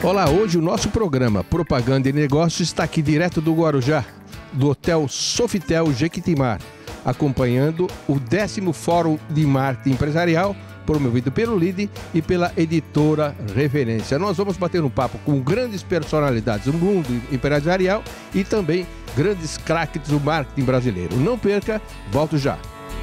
Olá, hoje o nosso programa Propaganda e Negócios está aqui direto do Guarujá, do Hotel Sofitel Jequitimar, acompanhando o 10º Fórum de Marketing Empresarial, promovido pelo LIDE e pela editora Referência. Nós vamos bater um papo com grandes personalidades do mundo empresarial e também grandes craques do marketing brasileiro. Não perca, volto já.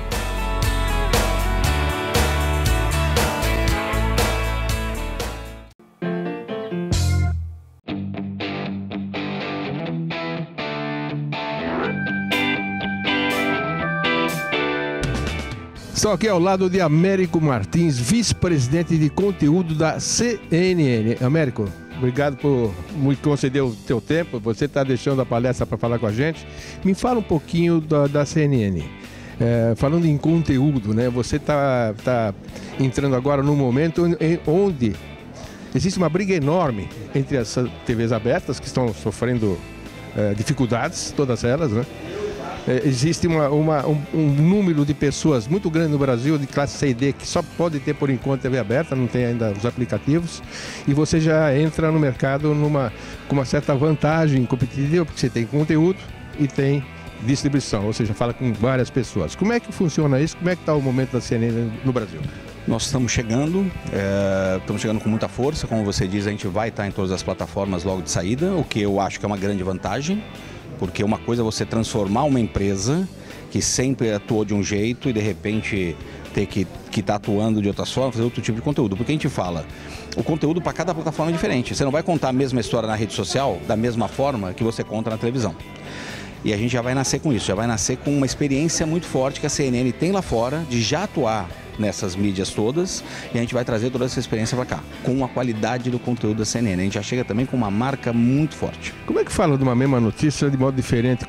Estou aqui ao lado de Américo Martins, vice-presidente de conteúdo da CNN. Américo, obrigado por me conceder o teu tempo. Você está deixando a palestra para falar com a gente. Me fala um pouquinho da CNN. Falando em conteúdo, né? Você está entrando agora num momento onde existe uma briga enorme entre as TVs abertas, que estão sofrendo dificuldades, todas elas, né? Existe um número de pessoas muito grande no Brasil, de classe C e D, que só pode ter por enquanto TV aberta, não tem ainda os aplicativos, e você já entra no mercado com uma certa vantagem competitiva, porque você tem conteúdo e tem distribuição, ou seja, fala com várias pessoas. Como é que funciona isso? Como é que está o momento da CNN no Brasil? Nós estamos chegando com muita força, como você diz, a gente vai estar em todas as plataformas logo de saída, o que eu acho que é uma grande vantagem. Porque uma coisa é você transformar uma empresa que sempre atuou de um jeito e de repente ter que estar atuando de outras formas, fazer outro tipo de conteúdo. Porque a gente fala, o conteúdo para cada plataforma é diferente. Você não vai contar a mesma história na rede social da mesma forma que você conta na televisão. E a gente já vai nascer com isso, já vai nascer com uma experiência muito forte que a CNN tem lá fora de já atuar nessas mídias todas, e a gente vai trazer toda essa experiência para cá, com a qualidade do conteúdo da CNN. A gente já chega também com uma marca muito forte. Como é que fala de uma mesma notícia de modo diferente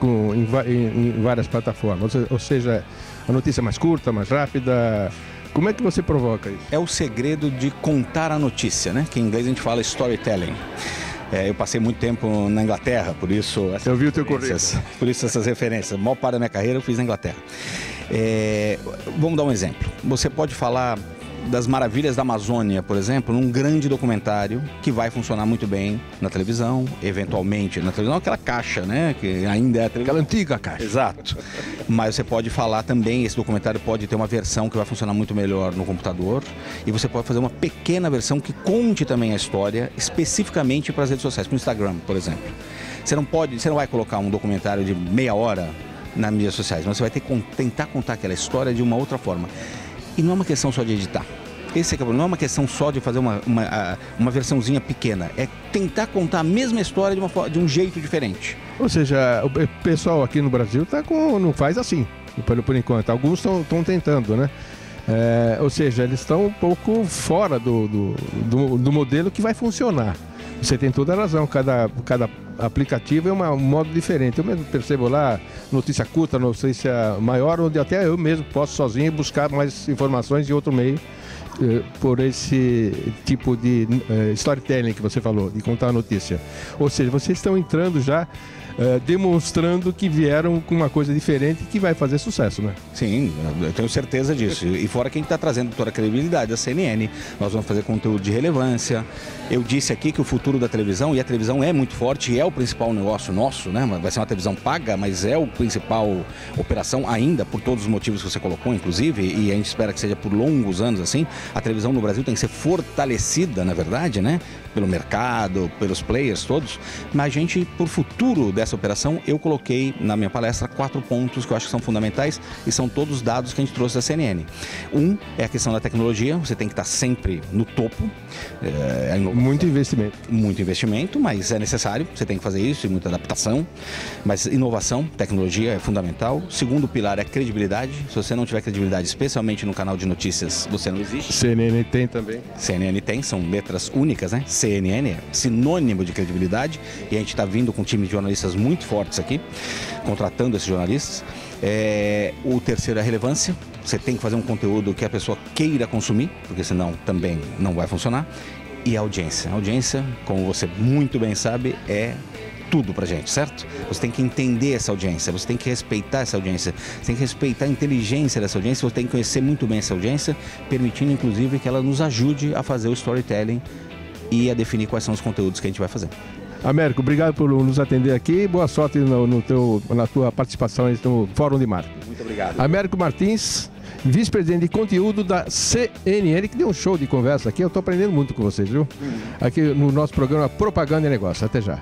em várias plataformas? Ou seja, a notícia é mais curta, mais rápida? Como é que você provoca isso? É o segredo de contar a notícia, né? Que em inglês a gente fala storytelling. Eu passei muito tempo na Inglaterra, por isso... Eu vi o teu currículo. Por isso essas referências. A maior parte da minha carreira eu fiz na Inglaterra. Vamos dar um exemplo. Você pode falar das maravilhas da Amazônia, por exemplo, num grande documentário que vai funcionar muito bem na televisão, eventualmente na televisão, aquela caixa, né, que ainda é a televisão. Aquela antiga caixa. Exato. Mas você pode falar também, esse documentário pode ter uma versão que vai funcionar muito melhor no computador, e você pode fazer uma pequena versão que conte também a história especificamente para as redes sociais, para o Instagram, por exemplo. Você não vai colocar um documentário de meia hora nas mídias sociais, mas você vai ter que tentar contar aquela história de uma outra forma. E não é uma questão só de editar. Esse é o problema, não é uma questão só de fazer uma versãozinha pequena. É tentar contar a mesma história de um jeito diferente. Ou seja, o pessoal aqui no Brasil não faz assim, por enquanto. Alguns estão tentando, né? Ou seja, eles estão um pouco fora do modelo que vai funcionar. Você tem toda a razão, cada aplicativo é um modo diferente. Eu mesmo percebo lá notícia curta, notícia maior, onde até eu mesmo posso sozinho buscar mais informações de outro meio, por esse tipo de storytelling que você falou, de contar a notícia. Ou seja, vocês estão entrando já demonstrando que vieram com uma coisa diferente que vai fazer sucesso, né? Sim, eu tenho certeza disso. E fora que a gente está trazendo toda a credibilidade da CNN, nós vamos fazer conteúdo de relevância. Eu disse aqui que o futuro da televisão, e a televisão é muito forte, e é o principal negócio nosso, né? Vai ser uma televisão paga, mas é o principal operação ainda, por todos os motivos que você colocou, inclusive, e a gente espera que seja por longos anos assim. A televisão no Brasil tem que ser fortalecida, na verdade, né? Pelo mercado, pelos players todos, mas a gente, por futuro dessa operação, eu coloquei na minha palestra 4 pontos que eu acho que são fundamentais e são todos dados que a gente trouxe da CNN. Um é a questão da tecnologia, você tem que estar sempre no topo. Muito investimento. Muito investimento, mas é necessário, você tem que fazer isso e muita adaptação, mas inovação, tecnologia é fundamental. Segundo pilar é credibilidade, se você não tiver credibilidade, especialmente no canal de notícias, você não existe. CNN tem também. CNN tem, são letras únicas, né? CNN é sinônimo de credibilidade, e a gente está vindo com um time de jornalistas muito fortes aqui, contratando esses jornalistas. O terceiro é a relevância. Você tem que fazer um conteúdo que a pessoa queira consumir, porque senão também não vai funcionar. E a audiência. A audiência, como você muito bem sabe, é tudo pra gente, certo? Você tem que entender essa audiência, você tem que respeitar essa audiência, você tem que respeitar a inteligência dessa audiência, você tem que conhecer muito bem essa audiência, permitindo inclusive que ela nos ajude a fazer o storytelling e a definir quais são os conteúdos que a gente vai fazer. Américo, obrigado por nos atender aqui. Boa sorte na tua participação no Fórum de Marketing. Muito obrigado. Américo Martins, vice-presidente de conteúdo da CNN, que deu um show de conversa aqui. Eu estou aprendendo muito com vocês, viu? Aqui no nosso programa Propaganda e Negócio. Até já.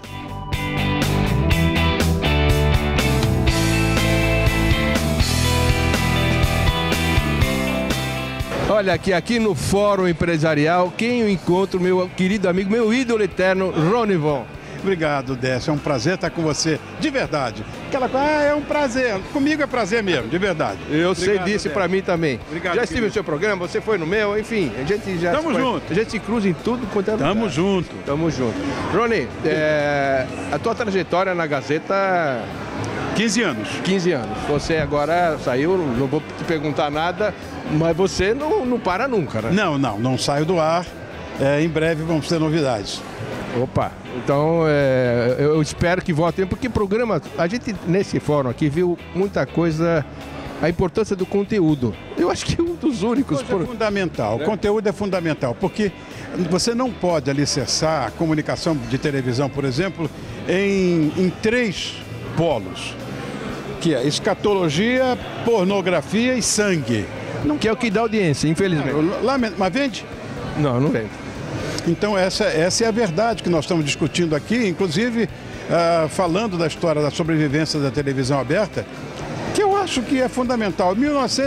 Olha aqui no Fórum Empresarial, quem eu encontro, meu querido amigo, meu ídolo eterno, Rony Von. Obrigado, Décio. É um prazer estar com você, de verdade. Aquela coisa, é um prazer. Comigo é prazer mesmo, de verdade. Eu sei disso, para mim também. Obrigado, já estive no seu programa, você foi no meu, enfim, a gente já... Tamo junto. A gente se cruza em tudo quanto é lugar. Tamo junto. Tamo junto. Rony, a tua trajetória na Gazeta... 15 anos. 15 anos. Você agora saiu, não vou te perguntar nada, mas você não para nunca, né? Não saio do ar. Em breve vamos ter novidades. Opa, então eu espero que voltem, porque programa, a gente nesse fórum aqui viu muita coisa, a importância do conteúdo. Eu acho que um dos únicos... É fundamental, o conteúdo é fundamental, porque você não pode alicerçar a comunicação de televisão, por exemplo, em 3 polos, que é escatologia, pornografia e sangue. Não, que é o que dá audiência, infelizmente. Mas vende? Não vende. Então essa é a verdade que nós estamos discutindo aqui, inclusive falando da história da sobrevivência da televisão aberta, que eu acho que é fundamental. Em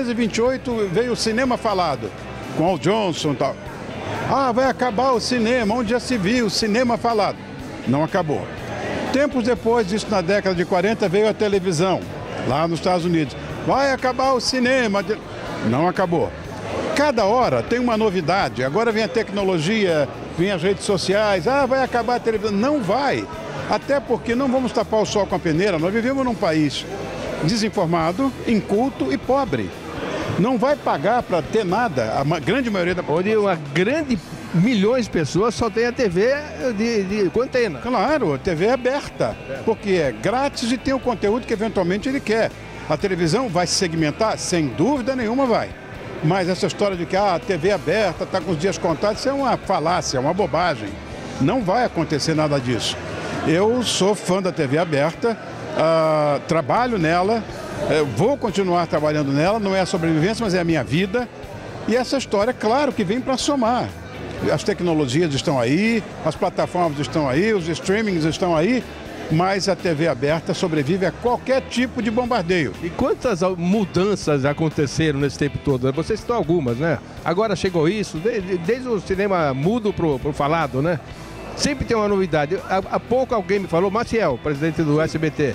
1928 veio o cinema falado, com Al Johnson e tal. Vai acabar o cinema, onde já se viu o cinema falado. Não acabou. Tempos depois, isso na década de 40, veio a televisão, lá nos Estados Unidos. Vai acabar o cinema. Não acabou. Cada hora tem uma novidade. Agora vem a tecnologia, vem as redes sociais. Vai acabar a televisão. Não vai. Até porque não vamos tapar o sol com a peneira. Nós vivemos num país desinformado, inculto e pobre. Não vai pagar para ter nada. A grande maioria da população. Onde milhões de pessoas só tem a TV com antena. Claro, a TV é aberta. Porque é grátis e tem o conteúdo que eventualmente ele quer. A televisão vai se segmentar? Sem dúvida nenhuma vai. Mas essa história de que a TV aberta está com os dias contados, isso é uma falácia, é uma bobagem. Não vai acontecer nada disso. Eu sou fã da TV aberta, trabalho nela, vou continuar trabalhando nela, não é a sobrevivência, mas é a minha vida. E essa história, claro, que vem para somar. As tecnologias estão aí, as plataformas estão aí, os streamings estão aí, mas a TV aberta sobrevive a qualquer tipo de bombardeio. E quantas mudanças aconteceram nesse tempo todo? Você citou algumas, né? Agora chegou isso, desde o cinema mudo pro falado, né? Sempre tem uma novidade. Há pouco alguém me falou, Maciel, presidente do SBT,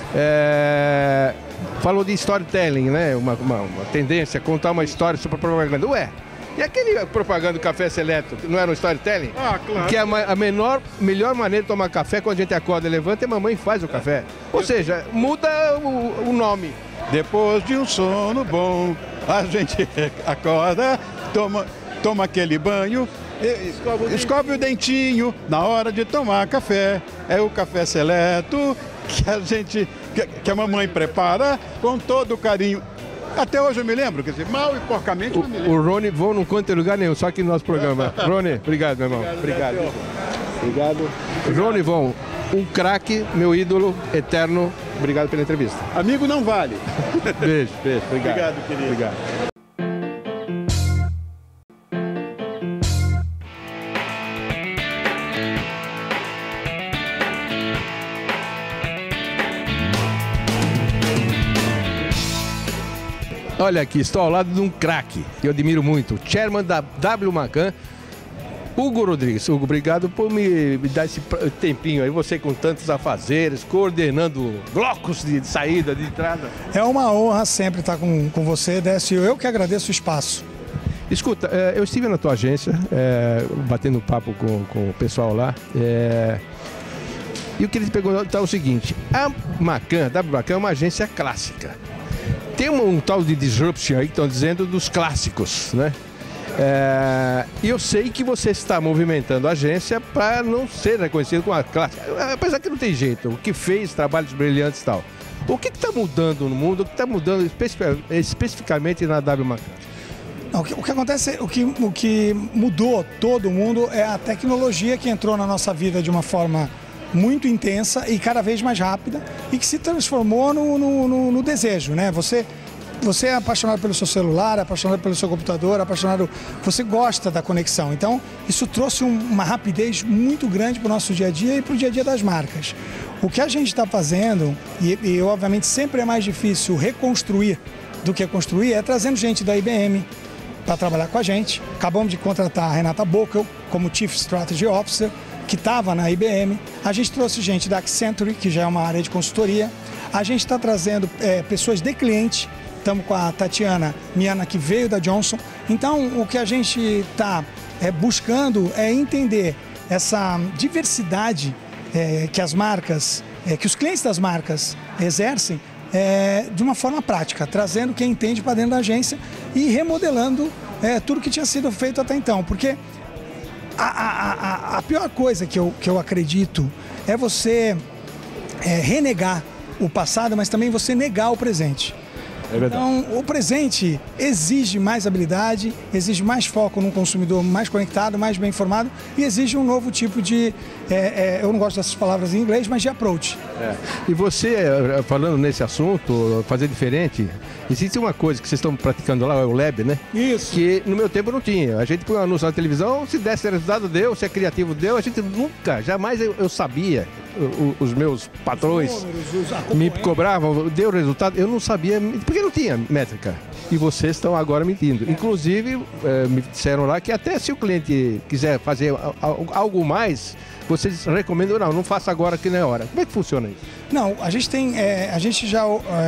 falou de storytelling, né? Uma tendência a contar uma história sobre propaganda. E aquele propaganda do café seleto, não era um storytelling? Claro. Que a melhor maneira de tomar café quando a gente acorda e levanta e a mamãe faz o café. Ou seja, muda o nome. Depois de um sono bom, a gente acorda, toma aquele banho, escove o dentinho na hora de tomar café. É o café seleto que a mamãe prepara com todo o carinho. Até hoje eu me lembro, quer dizer, mal e porcamente eu me lembro. O Rony Von não conta em lugar nenhum, só aqui no nosso programa. Rony, obrigado, meu irmão. Obrigado. Rony Von, um craque, meu ídolo eterno. Obrigado pela entrevista. Amigo não vale. Beijo. Obrigado. Obrigado, querido. Obrigado. Olha aqui, estou ao lado de um craque, que eu admiro muito, o chairman da W Macan, Hugo Rodrigues. Hugo, obrigado por me dar esse tempinho aí, você com tantos afazeres, coordenando blocos de saída, de entrada. É uma honra sempre estar com você, Décio. Eu que agradeço o espaço. Escuta, eu estive na tua agência, batendo papo com o pessoal lá, e eu queria te perguntar o seguinte, a W Macan é uma agência clássica. Tem um tal de disruption aí que estão dizendo dos clássicos, né? E eu sei que você está movimentando a agência para não ser reconhecido como a clássica. Apesar que não tem jeito, o que fez trabalhos brilhantes e tal. O que está mudando no mundo? O que está mudando especificamente na W Macan? Não, o que acontece, o que mudou todo mundo é a tecnologia que entrou na nossa vida de uma forma muito intensa e cada vez mais rápida e que se transformou no desejo, né? Você é apaixonado pelo seu celular, apaixonado pelo seu computador, você gosta da conexão. Então, isso trouxe uma rapidez muito grande para o nosso dia a dia e para o dia a dia das marcas. O que a gente está fazendo, e obviamente sempre é mais difícil reconstruir do que construir, é trazendo gente da IBM para trabalhar com a gente. Acabamos de contratar a Renata Bockel como Chief Strategy Officer, que estava na IBM. A gente trouxe gente da Accenture, que já é uma área de consultoria. A gente está trazendo pessoas de cliente. Estamos com a Tatiana Miana, que veio da Johnson. Então, o que a gente está buscando é entender essa diversidade que as marcas, que os clientes das marcas exercem de uma forma prática, trazendo quem entende para dentro da agência e remodelando tudo que tinha sido feito até então. Porque a pior coisa que eu acredito é você renegar o passado, mas também você negar o presente. Então, o presente exige mais habilidade, exige mais foco num consumidor mais conectado, mais bem informado e exige um novo tipo de, eu não gosto dessas palavras em inglês, mas de approach. E você, falando nesse assunto, fazer diferente, existe uma coisa que vocês estão praticando lá, é o Lab, né? Isso. Que no meu tempo não tinha. A gente põe um anúncio na televisão, se desse resultado deu, se é criativo deu, a gente nunca, jamais eu sabia. Os meus patrões me cobravam, deu resultado, eu não sabia, porque não tinha métrica. E vocês estão agora mentindo. Inclusive, me disseram lá que até se o cliente quiser fazer algo mais, vocês recomendam, não faça agora que não é hora. Como é que funciona isso? Não, a gente tem, a gente já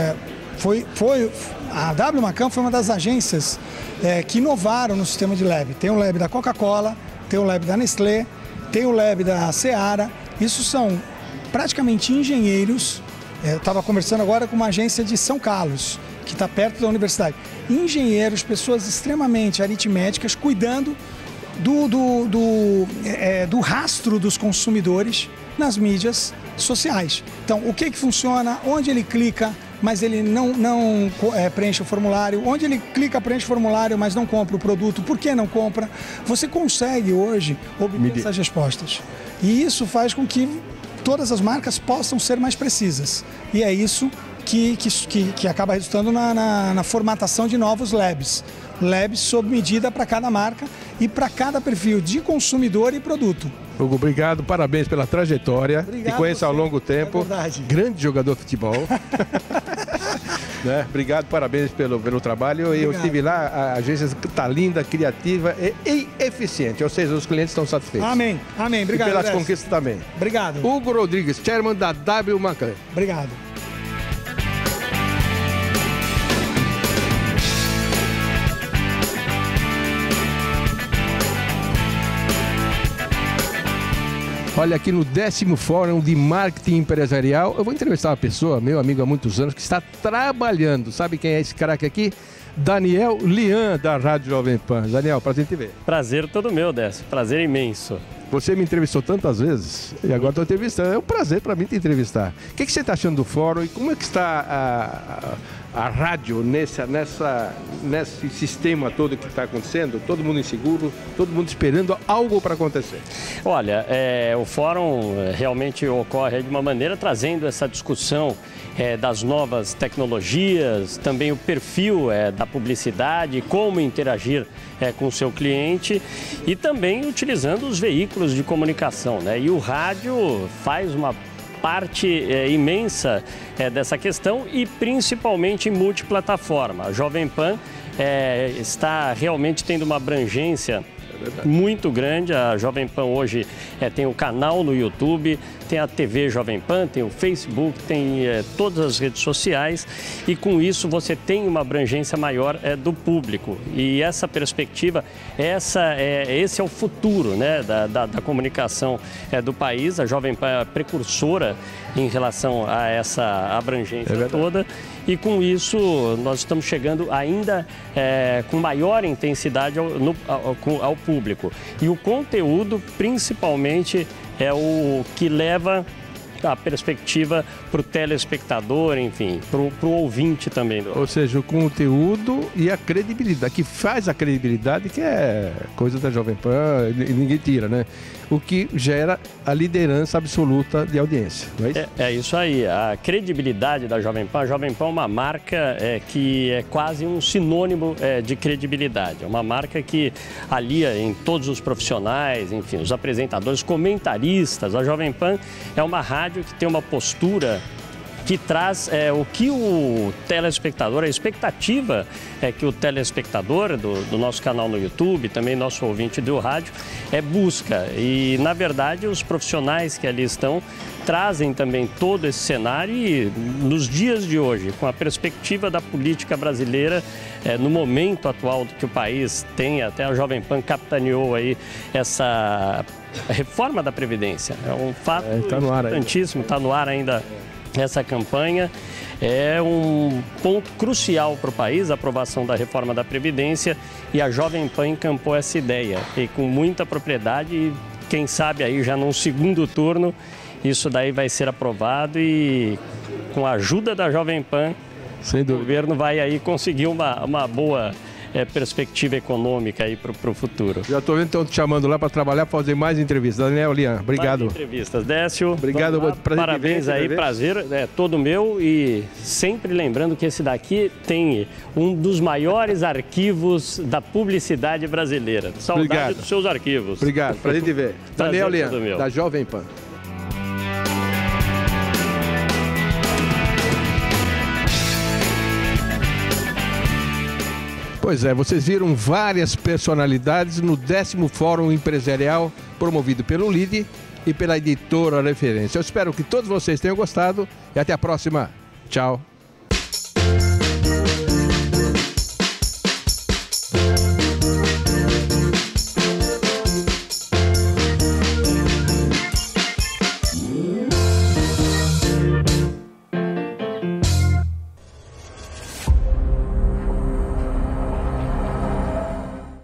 a W Macan foi uma das agências que inovaram no sistema de lab. Tem o lab da Coca-Cola, tem o lab da Nestlé, tem o lab da Seara. Isso são praticamente engenheiros. Eu estava conversando agora com uma agência de São Carlos, que está perto da universidade. Engenheiros, pessoas extremamente aritméticas, cuidando do rastro dos consumidores nas mídias sociais. Então, o que funciona, onde ele clica, mas ele não preenche o formulário, onde ele clica, preenche o formulário, mas não compra o produto, por que não compra? Você consegue hoje obter essas respostas. E isso faz com que todas as marcas possam ser mais precisas. E é isso que acaba resultando na formatação de novos labs. Labs sob medida para cada marca e para cada perfil de consumidor e produto. Hugo, obrigado, parabéns pela trajetória. Te conheço ao longo tempo. Grande jogador de futebol. Né? Obrigado, parabéns pelo trabalho. Obrigado. Eu estive lá, a agência está linda, criativa e eficiente, ou seja, os clientes estão satisfeitos. Amém, amém. Obrigado. E pelas conquistas também. Obrigado. Hugo Rodrigues, chairman da W Macan. Obrigado. Olha, aqui no 10º Fórum de Marketing Empresarial, eu vou entrevistar uma pessoa, meu amigo há muitos anos, que está trabalhando. Sabe quem é esse craque aqui? Daniel Lian, da Rádio Jovem Pan. Daniel, prazer em te ver. Prazer todo meu, Décio. Prazer imenso. Você me entrevistou tantas vezes e agora estou entrevistando. É um prazer para mim te entrevistar. O que você está achando do fórum e como é que está a rádio nesse sistema todo que está acontecendo? Todo mundo inseguro, todo mundo esperando algo para acontecer. Olha, o fórum realmente ocorre de uma maneira trazendo essa discussão das novas tecnologias, também o perfil da publicidade, como interagir com o seu cliente e também utilizando os veículos de comunicação, né? E o rádio faz uma parte imensa dessa questão e principalmente em multiplataforma. A Jovem Pan está realmente tendo uma abrangência muito grande. A Jovem Pan hoje tem o canal no YouTube, tem a TV Jovem Pan, tem o Facebook, tem todas as redes sociais e com isso você tem uma abrangência maior do público. E essa perspectiva, esse é o futuro, né, da comunicação do país. A Jovem Pan é precursora em relação a essa abrangência toda e com isso nós estamos chegando ainda com maior intensidade ao público. E o conteúdo principalmente é o que leva a perspectiva para o telespectador, enfim, para o ouvinte também. Ou seja, o conteúdo e a credibilidade, que faz a credibilidade, que é coisa da Jovem Pan, e ninguém tira, né? O que gera a liderança absoluta de audiência, não é isso? É isso aí, a credibilidade da Jovem Pan. A Jovem Pan é uma marca que é quase um sinônimo de credibilidade. É uma marca que alia em todos os profissionais, enfim, os apresentadores, comentaristas. A Jovem Pan é uma rádio que tem uma postura que traz o que o telespectador, a expectativa é que o telespectador do nosso canal no YouTube, também nosso ouvinte do rádio, busca. E, na verdade, os profissionais que ali estão trazem também todo esse cenário e, nos dias de hoje, com a perspectiva da política brasileira, no momento atual que o país tem, até a Jovem Pan capitaneou aí essa reforma da Previdência. É um fato importantíssimo, está no ar ainda. Essa campanha é um ponto crucial para o país, a aprovação da reforma da Previdência, e a Jovem Pan encampou essa ideia, e com muita propriedade, e quem sabe aí já num segundo turno, isso daí vai ser aprovado e com a ajuda da Jovem Pan, o governo vai aí conseguir uma boa perspectiva econômica aí para o futuro. Já estou vendo que estão te chamando lá para trabalhar, para fazer mais entrevistas. Daniel Lian, obrigado. Mais entrevistas. Décio, obrigado. Parabéns aí, prazer todo meu, e sempre lembrando que esse daqui tem um dos maiores arquivos da publicidade brasileira. Saudade dos seus arquivos. Obrigado, prazer te ver. Daniel Lian, da Jovem Pan. Pois é, vocês viram várias personalidades no 10º Fórum Empresarial promovido pelo LIDE e pela editora Referência. Eu espero que todos vocês tenham gostado e até a próxima. Tchau.